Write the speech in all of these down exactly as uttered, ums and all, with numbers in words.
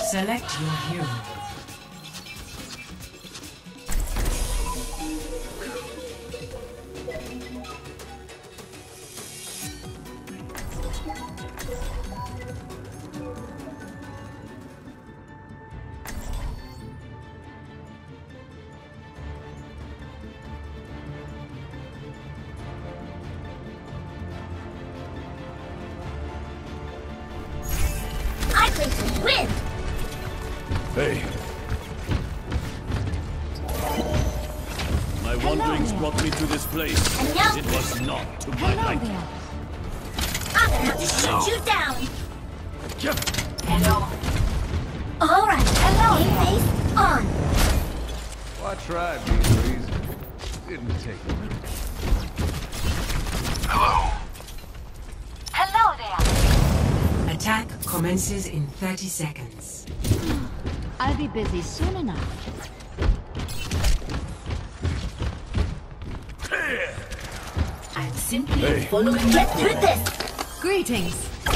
Select your hero. I think we win! Hey. My wanderings brought me to this place. And now- It was not to my Hello liking. there. I'm gonna have to shoot you down! Hello. Alright, hello, game face on! Watch right, please. Didn't take a minute. Hello. Hello there! Attack commences in thirty seconds. I'll be busy soon enough. I'm simply Hey. following Get through this! Greetings.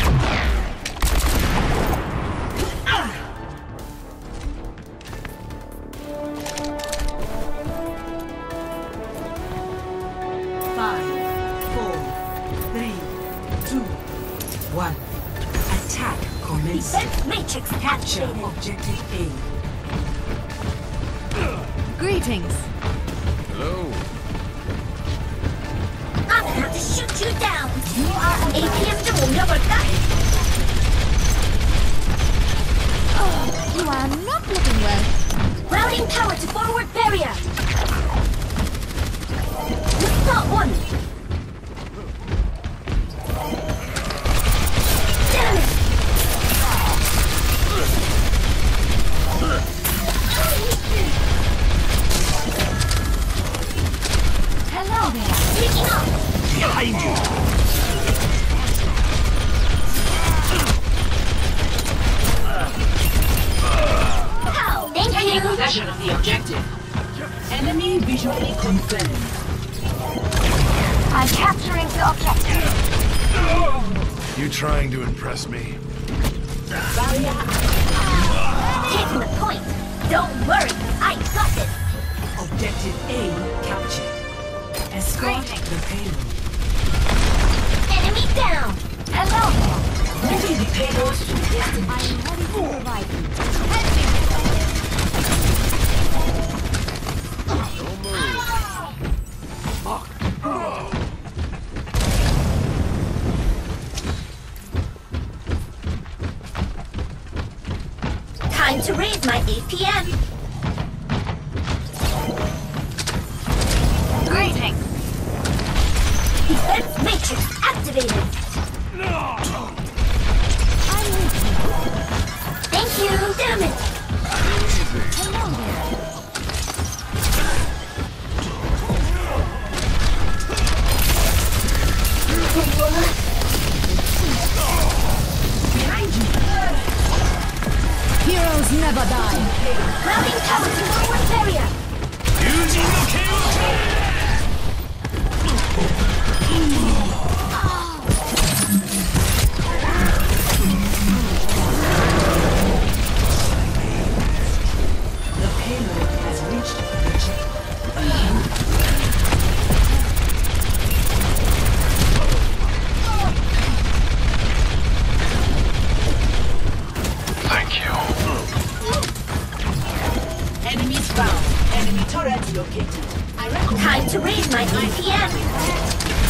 Five, four, three, two, one. Attack commences. Defense matrix Capture activated! objective A. Greetings. Hello. I'm gonna have to shoot you down! You are A P M 들어올려볼까? Oh, you are not looking well. Routing power to forward barrier! You've got one! Damn it! Hello there. Taking off! Behind you. How? Thank Taking you! possession of the objective. Enemy visually confirmed. I'm capturing the objective! You trying to impress me? Taking the point! Don't worry, I got this! Objective A captured. Escort the payload. Enemy down! Hello there! Moving the payload to destination. I'm ready to provide you. Help me. Time to raise my A P M! Greetings. Defense matrix activated! I'm with you. Thank you! Damn it! Hello there. Behind you. Heroes never die. Routing power to forward barrier! The payload has reached the checkpoint. Thank you. Enemies found. Enemy turret located. I recommend Time to raise my A P M!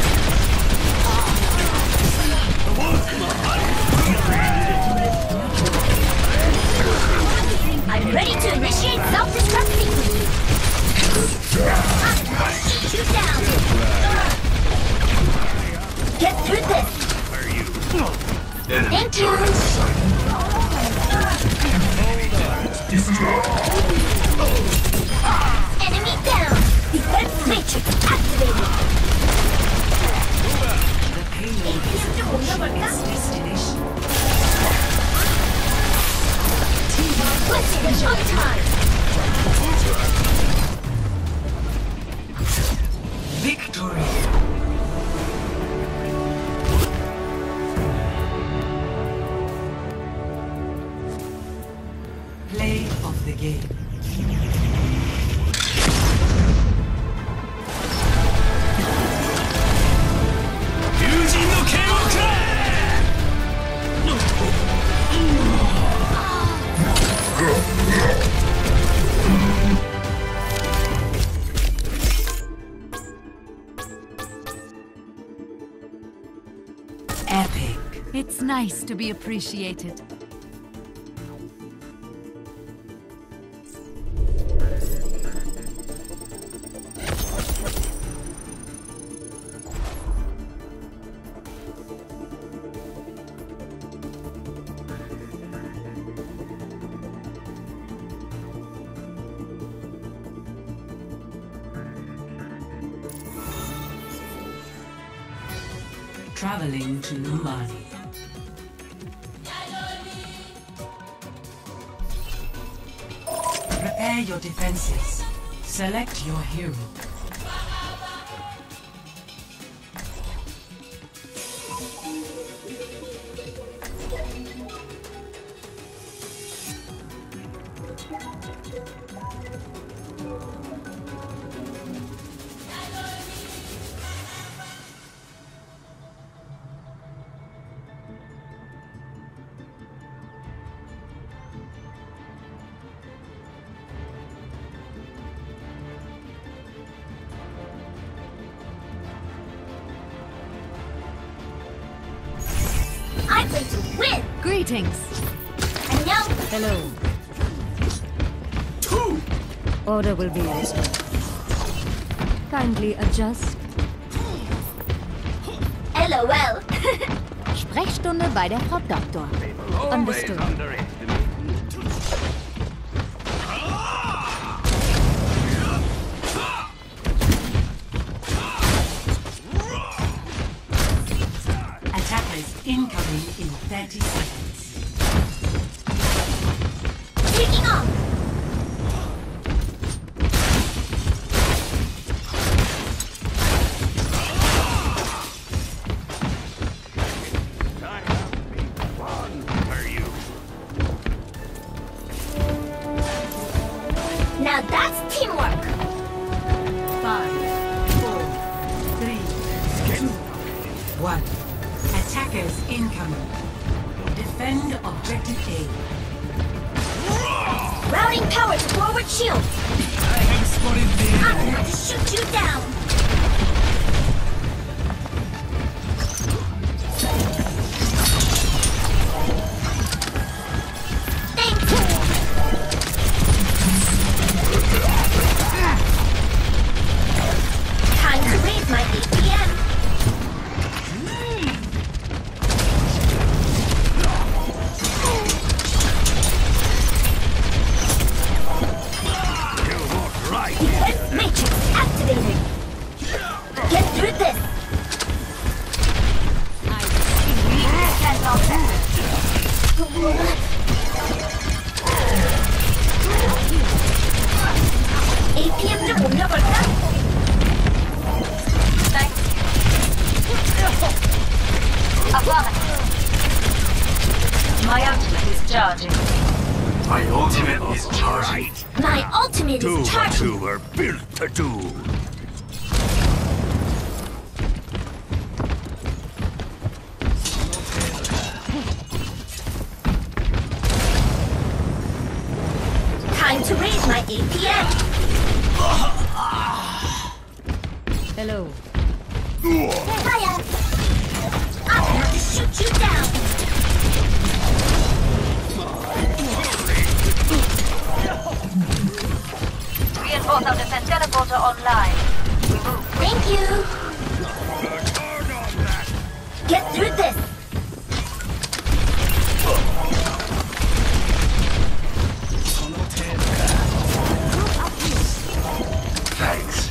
I'm ready to initiate self-destruct sequence! I'm gonna shoot you down! Get through this! Thank you! Enemy down! Defense matrix activated! the payload is approaching its destination. Switching on time! Victory! of the game. Epic. It's nice to be appreciated. Traveling to Numbani. Prepare your defenses. Select your hero. I'm going to win! Greetings. And now, Hello. Two! Order will be restored. Kindly adjust. LOL. Sprechstunde bei der Frau Doktor. Understood. Attackers incoming in thirty seconds. Taking off! Now that's teamwork! Five, four, three, two, one. Attackers incoming. Defend objective A. Routing power to forward shield! I have spotted the I'm going to shoot you down! Thank you! Time to raise my A P M! Defense matrix activated! Get through this! Can't off that. A P M 좀 올려볼까? My ultimate is charging. My ultimate is charging. My ultimate Do is what charging! you were built to do. Time to raise my A P M! Hello. Fire! I'm going to shoot you down! Reinforce our defense teleporter online. We move. Thank you! Get through this! Thanks.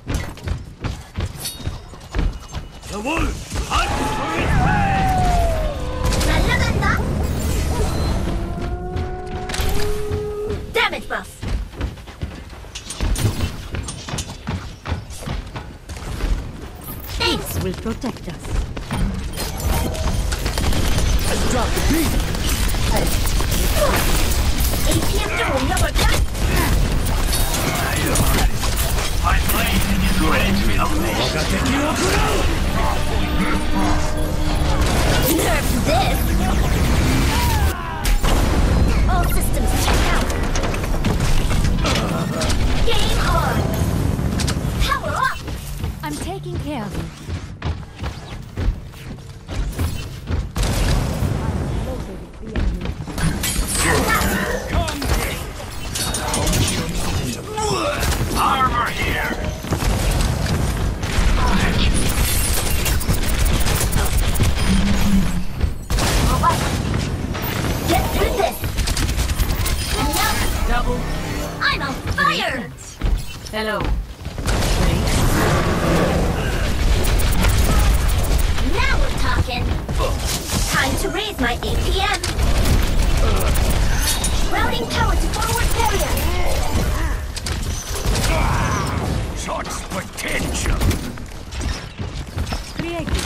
The wolf hunts for his prey! protect us. Drop the beat! A P M 任务要不要干 My blade is ready to illuminate. Nerf this! All systems check out! Game on! Power up! I'm taking care of you. Armor here! Get through this! And now, Double. I'm on fire! Hello. Now we're talking! Time to raise my A P M! Routing power to forward barrier! Such potential! Creative.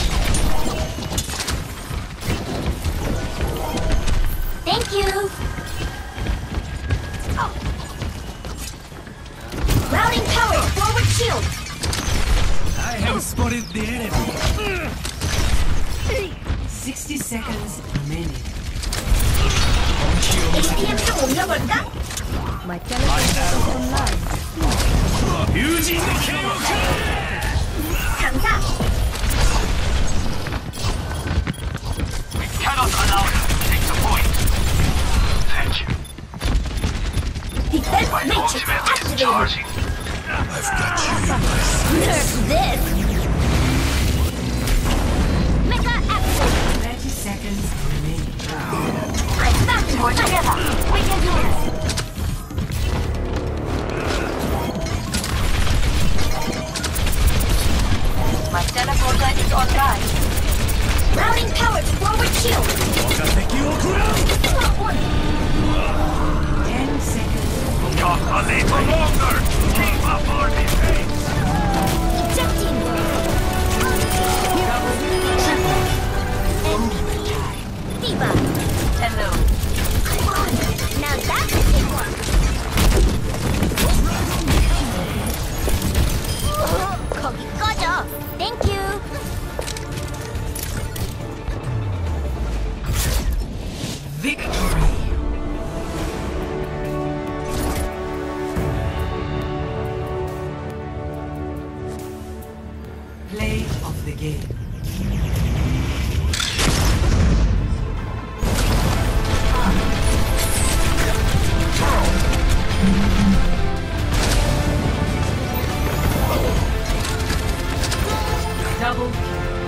Thank you! Routing power, forward shield! I have spotted the enemy. Sixty seconds remaining. A P M 任务要不要干 My teleport is online. Using the K O 抢下 We cannot allow them to take the point. Thank you. Defense My matrix ultimate is activated! charging. I've got you. Nerf this! Mecha action! Thirty seconds remaining. I'm back to We're together. We can do this. My teleporter is online. Routing power to forward shield! Slot one! Ten seconds. Not a little longer! Keep up our defense! Ejecting! Diva! Hello. Come on! Now that's a big one! 거기 꺼져! Thank you! Victory. Play of the game. Double kill.